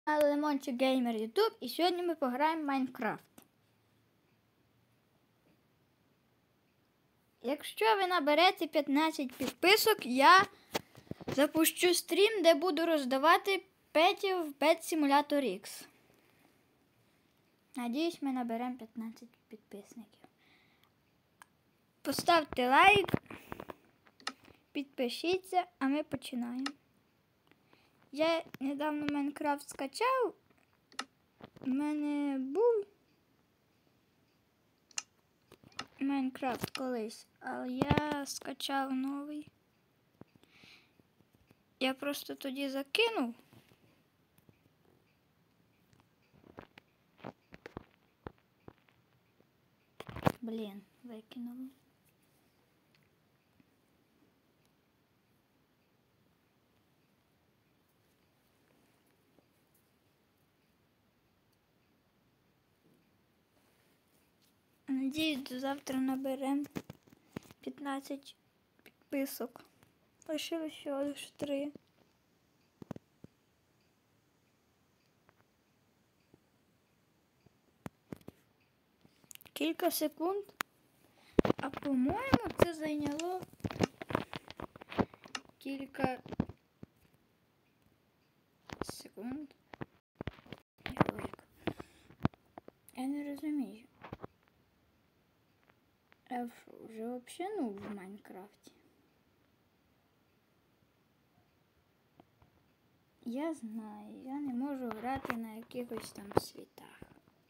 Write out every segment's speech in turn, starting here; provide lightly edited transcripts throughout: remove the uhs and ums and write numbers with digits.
Лимончик Геймер Ютуб, і сьогодні ми пограємо в Майнкрафт. Якщо ви наберете 15 підписок, я запущу стрім, де буду роздавати петів в Pet Simulator X. Надіюсь, ми наберемо 15 підписників. Поставте лайк, підпишіться, а ми починаємо. Я недавно Майнкрафт скачав. У мене був Майнкрафт колись, але я скачав новий. Я просто тоді закинув. Блін, викинув. Надіюсь, до завтра наберемо 15 підписок. Лишилось всього лише 3. Кілька секунд. А по-моєму це зайняло кілька секунд. Я не розумію. Я вже взагалі в Майнкрафті. Я знаю, я не можу грати на якихось там світах.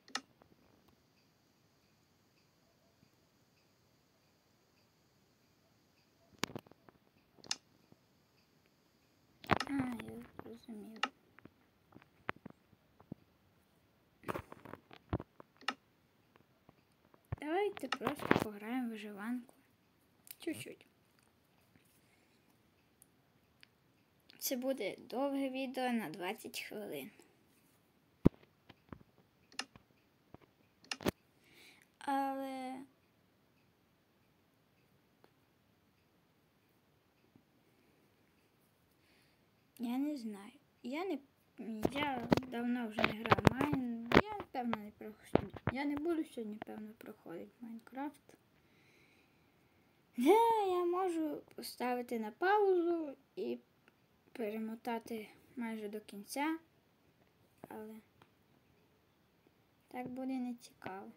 Я зрозумів. Давайте просто пограємо в виживанку. Чуть-чуть. Це буде довге відео на 20 хвилин. Але я не знаю. Я давно вже не грав в Майн. Я, певно, не проходжу. Я не буду сьогодні, певно, проходити Майнкрафт. Я можу поставити на паузу і перемотати майже до кінця, але так буде не цікаво.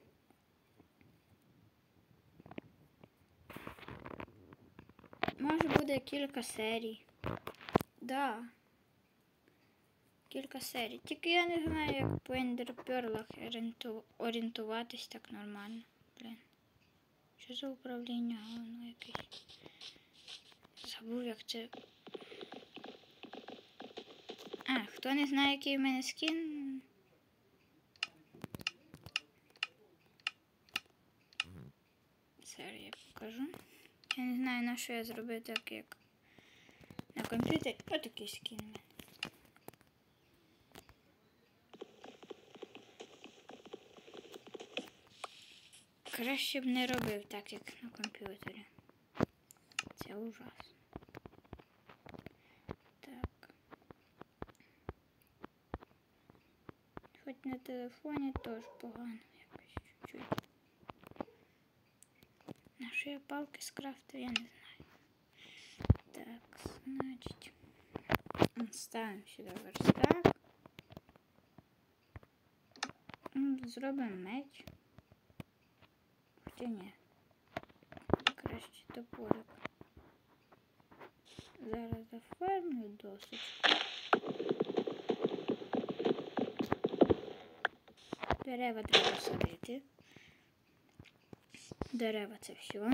Може буде кілька серій. Да. Кілька серій. Тільки я не знаю, як по ендерперлах орієнтуватись так нормально. Блін. Що за управління? Воно якесь. Забув, як це. Хто не знає, який в мене скін. Зараз я покажу. Я не знаю, на що я зробив так, як на комп'ютері. Отакий скін в мене. Краще б не робив так, як на комп'ютері. Це ужасно. Так. Хоч на телефоні теж погано якось чуть-чуть. На що я палки скрафтив, я не знаю. Так, значить. Ставимо сюди верстак. Зробимо меч. Хоча ні. Краще топорик. Зараз зафармлю досочку. Дерева треба садити. Дерева це все.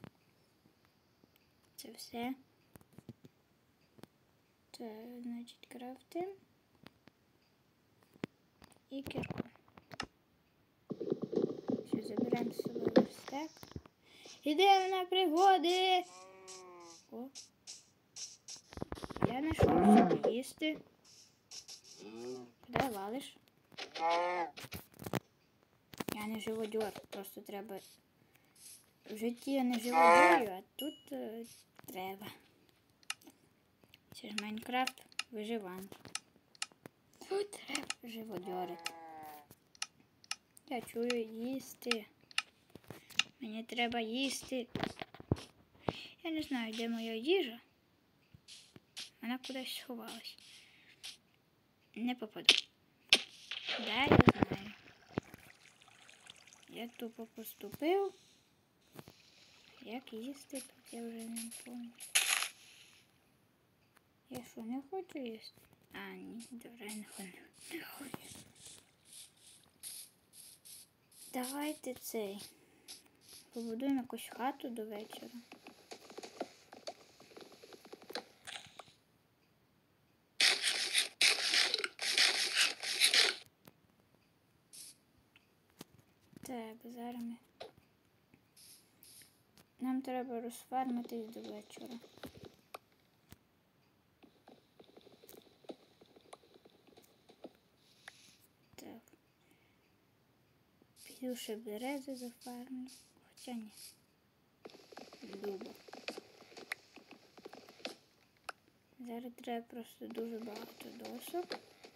Це все. Це, значить, крафтим. І кірку. Все, заберемо з собою верстак. Ідемо на пригоди! О! Я знайшов собі їсти. Куди валиш? Я не живодьор, просто треба. В житті я не живодьорю, а тут треба. Це ж Майнкрафт виживанка. Тут треба. живодьорить. Я чую їсти. Мені треба їсти. Я не знаю, де моя їжа. Вона кудись сховалась. Не попаду. Да, я знаю. Я тупо поступив. Як їсти тут, я вже не пам'ятаю. Я що, не хочу їсти? А, ні, добре, не хочу. Давайте цей. Побудуємо якусь хату до вечора. Так, зараз нам треба розфармитись до вечора. Так. Піду ще берези зафармлю. Хоча ні. Дуба. Зараз треба просто дуже багато досок.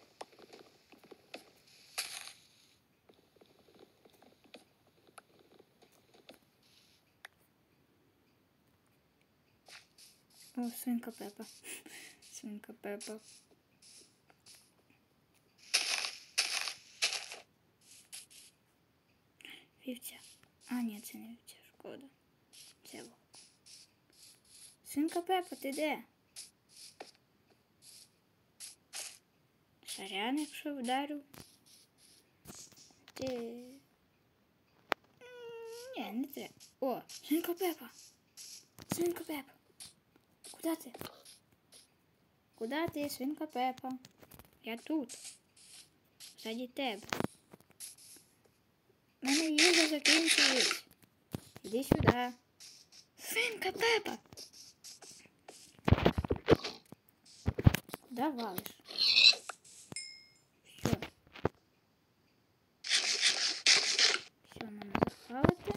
О, свинка Пепа. Свинка Пепа. Вівця. А, ні, це не вівця, шкода. Це вовк. Свинка Пепа, ти де? Сорян, якщо вдарю. Ти... Ні, не треба. О, свинка Пепа. Свинка Пепа. Куда ти? Куда ти, свинка Пепа? Я тут. Ззаді тебе. У мене їжа закінчилась. Іди сюди. Свинка Пепа. Куда валиш? Все. Все, нам захавати.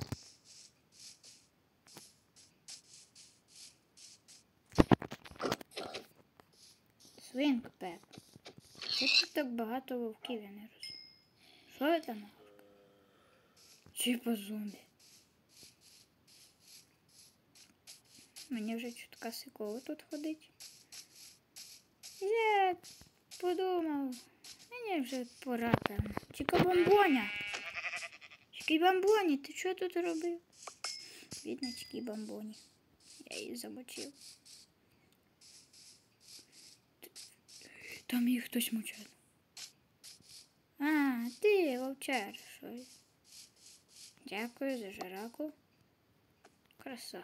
Свинка Пепа. Чому тут так багато вовків, я не розумію. Що це на? Типа зомбі. Мені вже чутка сиково тут ходить. Я подумав, мені вже пора, певно. Чіка-бомбоня! Чікі-бомбоні, ти що тут робив? Бідна Чікі-бомбоні. Я її замочив. Там їх хтось мучає. А, ти, вовчар, що? Дякую за жираку. Краса.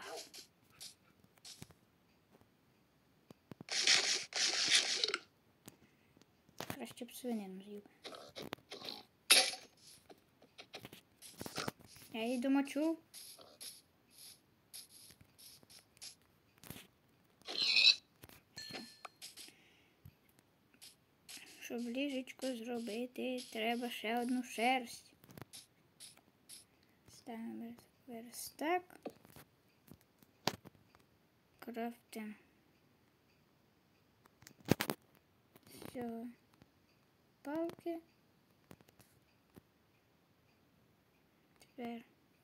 Краще б свинину з'їв. Я її домочу. Щоб ліжечко зробити, треба ще одну шерсть. Ставимо верстак. Крафтимо. Все. Палки. Тепер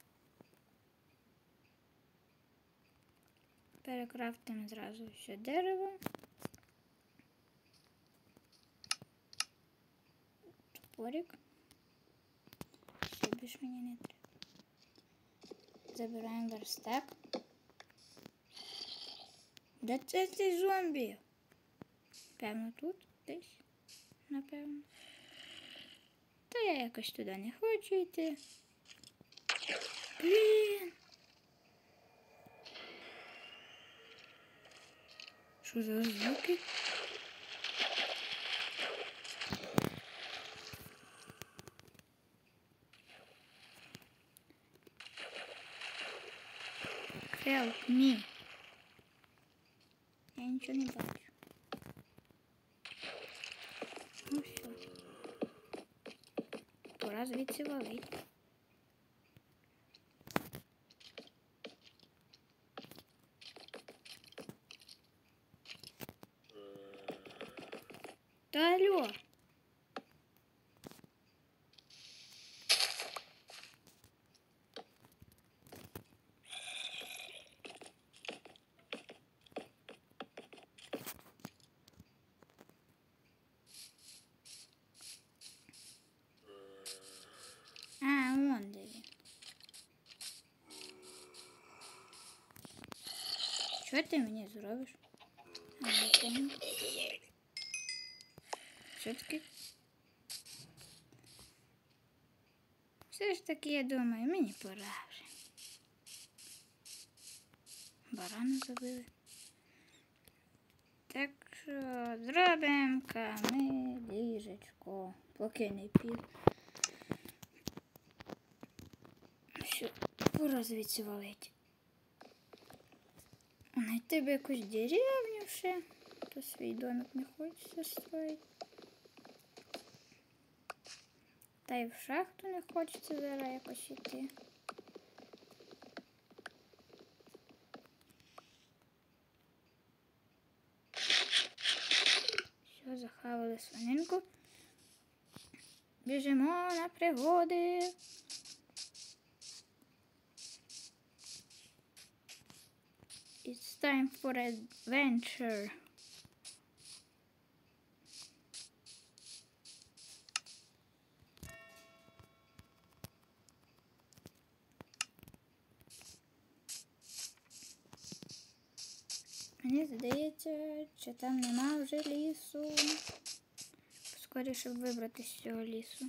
перекрафтимо зразу все дерево. Топорик. Все, більше мені не треба. Забираємо верстак. Де це цей зомбі? Певно тут десь. Напевно. Та я якось туди не хочу йти. Блін. Що за звуки? Help me. Я нічого не бачу. Ну все. Пора звідси валить. Та алло. Що ти мені зробиш? Що таке? Все ж таки, я думаю, мені пора вже. Барана забили. Так що зробимо ліжечко, поки не пів. Що, пора звідси валить. Найти б якусь деревню ще, то свій домик не хочеться строїти. Та й в шахту не хочеться зараз якось йти. Все, захавали свининку. Біжимо на пригоди. It's time for adventure. Мені здається, що там нема вже лісу. Скоріше б вибрати з цього лісу.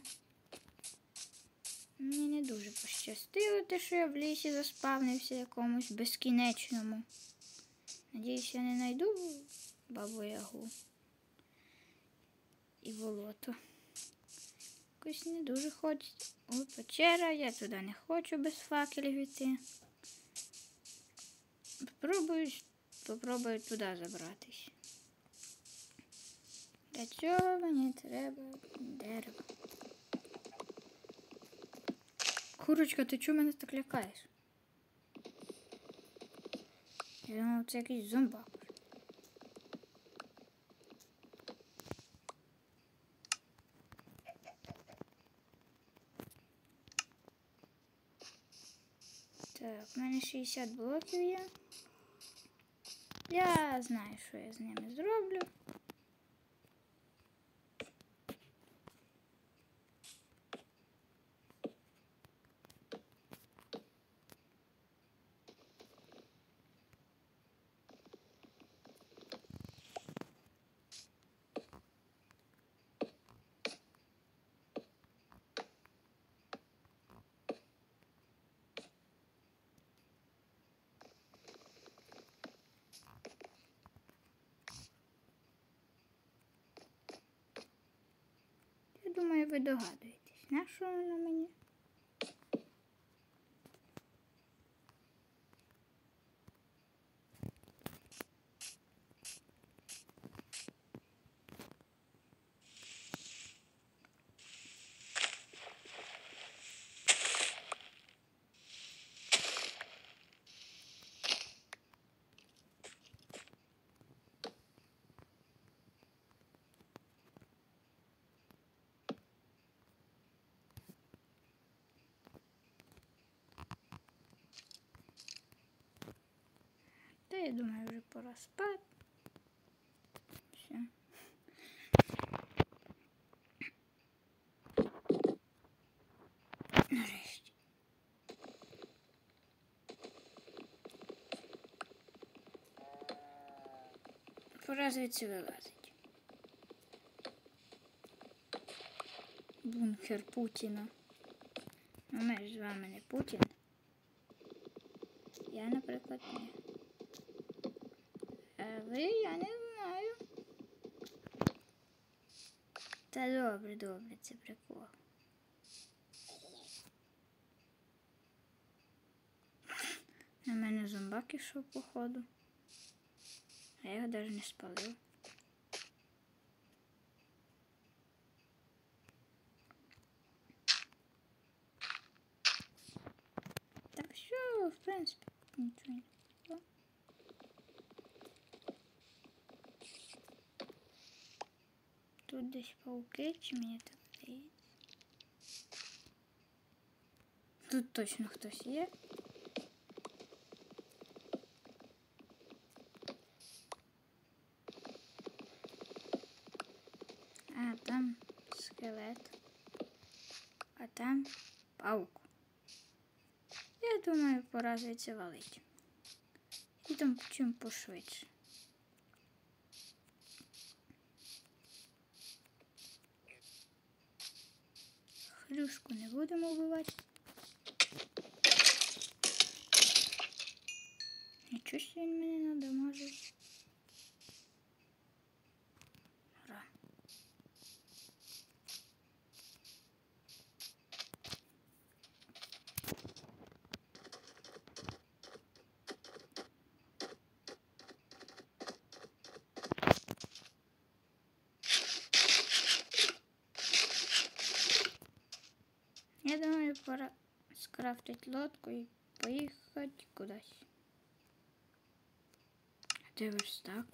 Мені не дуже пощастило те, що я в лісі заспавнився якомусь безкінечному. Надіюсь, я не знайду бабу Ягу і болото. Якось не дуже хочеться. О, печера, я туди не хочу без факелів йти. Попробую туди забратись. Для цього мені треба дерево. Курочка, ти чого мене так лякаєш? Я думав, це якийсь зомбак. Так, в мене 60 блоків є. Я знаю, що я з ними зроблю. Думаю, ви догадуєтесь, на що воно мені? Та я думаю, вже пора спати. Все. Нарешті. Пора звідси вилазить. Бункер Путіна. Ну, ми ж з вами не Путін. Я, наприклад, ні. А ви, я не знаю. Та добре, це прикол. На мене зомбак ішов, походу. А я його навіть не спалив. Так що, в принципі, нічого не було. Тут десь пауки, чи мені так здається? Тут точно хтось є. А там скелет. А там паук. Я думаю, пора звідси валить. І там чим пошвидше. Хрюшку не будемо вбивати. Нічого ж він мене надамажив. Ура. Я думаю, пора скрафтить лодку і поїхати кудись. Де верстак?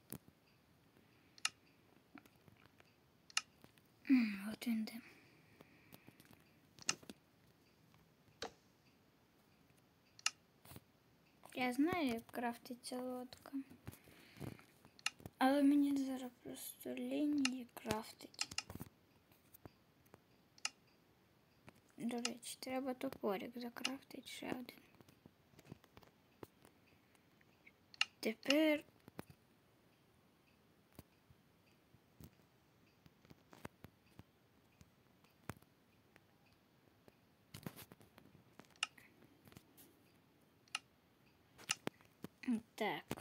От він де. Я знаю, як крафтиться лодка. Але мені зараз просто лінії крафтить. До речі, треба топорик закрафтити ще один. Тепер так.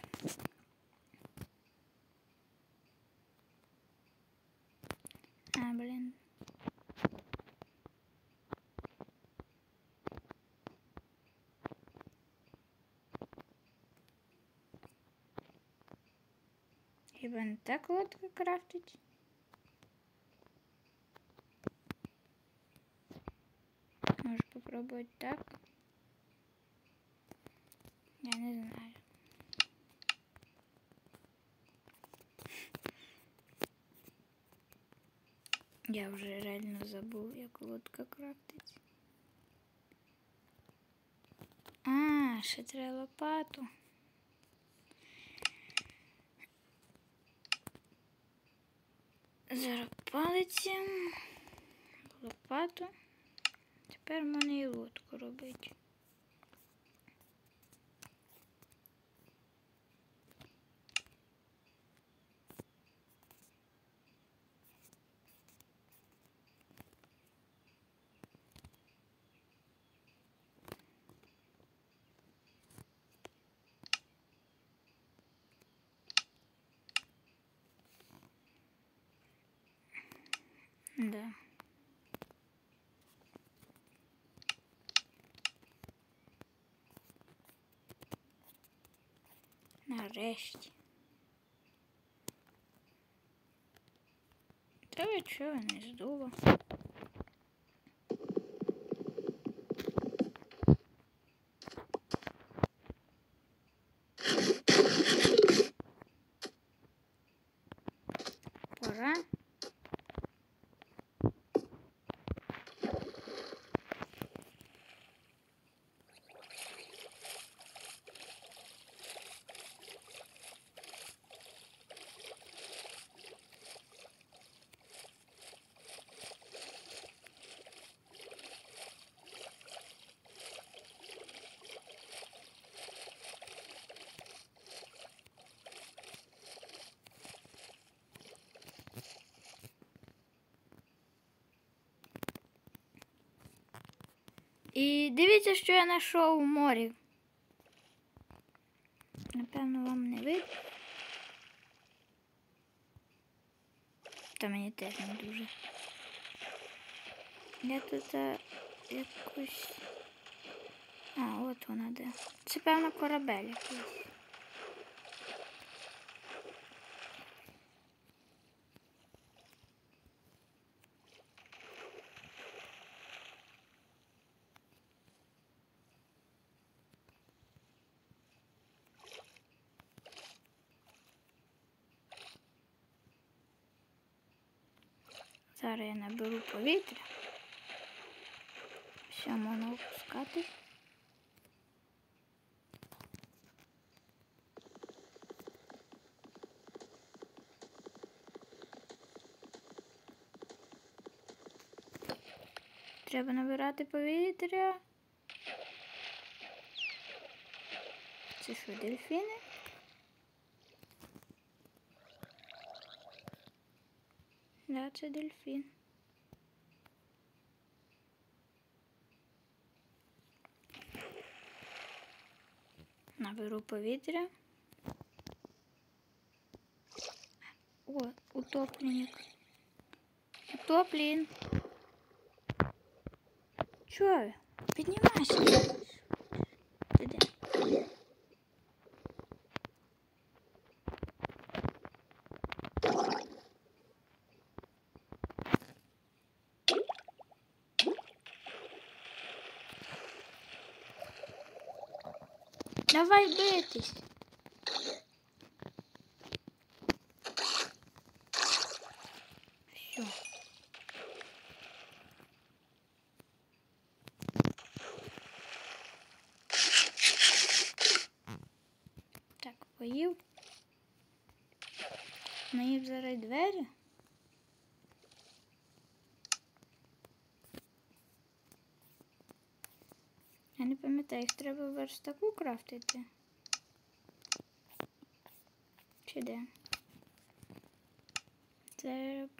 Блін. Хіба не так лодка крафтить? Може попробувати так? Я не знаю. Я вже реально забув, як лодка крафтить. Ще треба лопату. Зараз палиці, лопату. Тепер можна і лодку робити. Да. Нарешті. Та ви чого не здуло? Пора. І дивіться, що я знайшов у морі. Напевно, вам не видно. Та мені теж не дуже. Я тут якусь... от вона де. Це, певно, корабель якийсь. Зараз я наберу повітря. Все, можна опускати. Треба набирати повітря. Це що, дельфіни? Да, це дельфін. Наберу повітря. О, утопленник. Утоплен. Чё? Піднімайся. Іди. Давай битись. Все. Так, поїв. Наїв зараз двері. Я не пам'ятаю, їх треба в верстаку крафтити. Чи де? Це...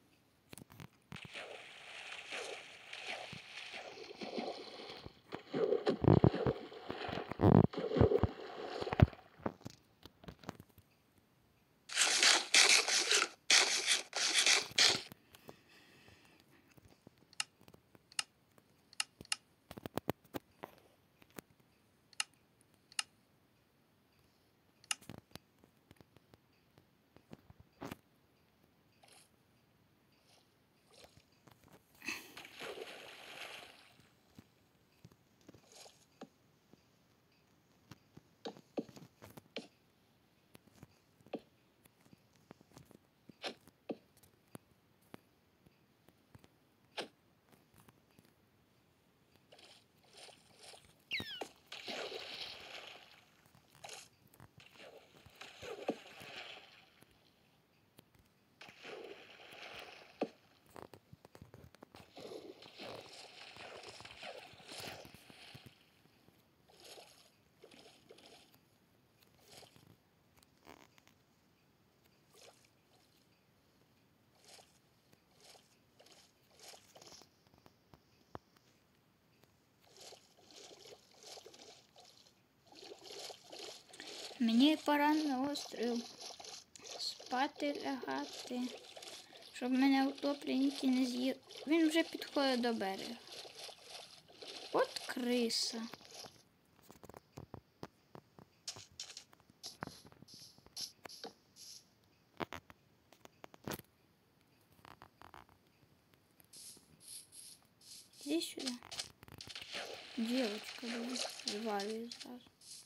Мені пора на острів спати, лягати, щоб мене утопленники не з'їли. Він вже підходить до берега. От криса. Иди сюда. Девочка, блин, звали сразу.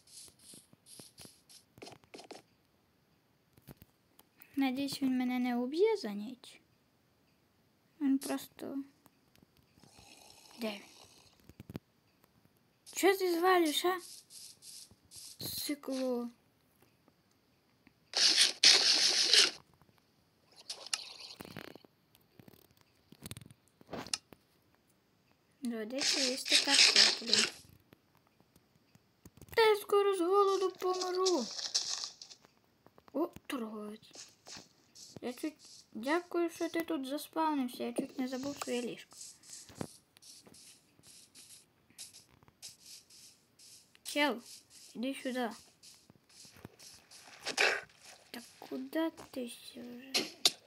Надіюсь, він мене не уб'є за ніч. Він просто... Де він? Що ти звалиш, а? Сикло. Доведеться їсти картоплю. Та я скоро з голоду помру. О, торговець. Я чуть... Дякую, що ти тут заспавнився. Я чуть не забув своє ліжко. Чел, иди сюда. Так куда ты уже?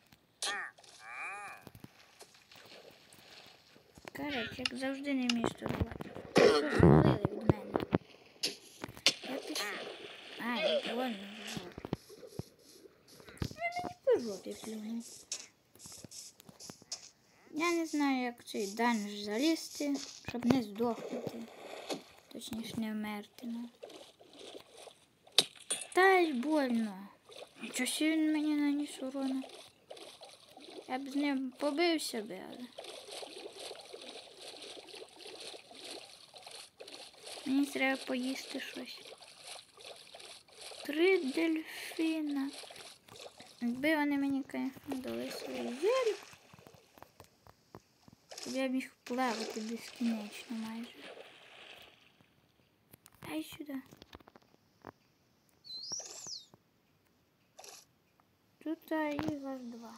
Короче, як завжди не вмієш торгувати. Що звалили від мене? Я пишу. А, довольно вже. Я не пожу, ти плюнув. Я не знаю, як цей данж залізти, щоб не здохнути. Точніше, не вмерти. Ну. Та й больно. Нічого ще він мені наніс урона. Я б з ним побився би, але... Мені треба поїсти щось. 3 дельфіна. Якби вони мені, звісно, дали свою зельку, щоб я міг плавати безкінечно майже. Дай сюди. Тут їх аж 2.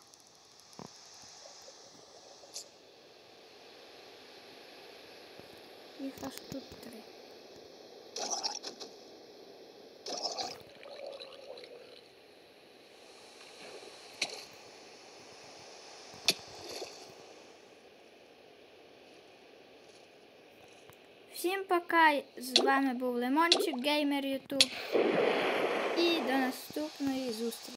Їх аж тут 3. Всім пока, з вами був Лимончик Геймер Ютуб і до наступної зустрічі.